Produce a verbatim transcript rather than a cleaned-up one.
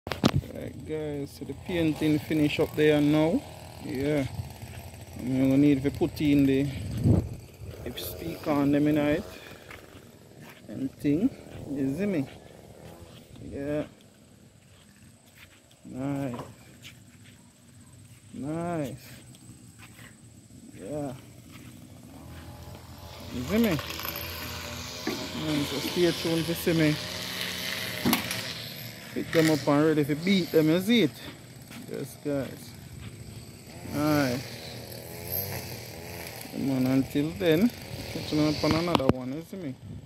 Right guys, so the painting finish up there now. Yeah. I'm gonna need to put in the if speaker on them in it and thing. You see me? Yeah. Nice. Nice. Yeah. You see me? And so stay tuned to see me pick them up and ready to beat them, you see it? Yes guys. Alright. Come on, until then, catch them up on another one, you see me?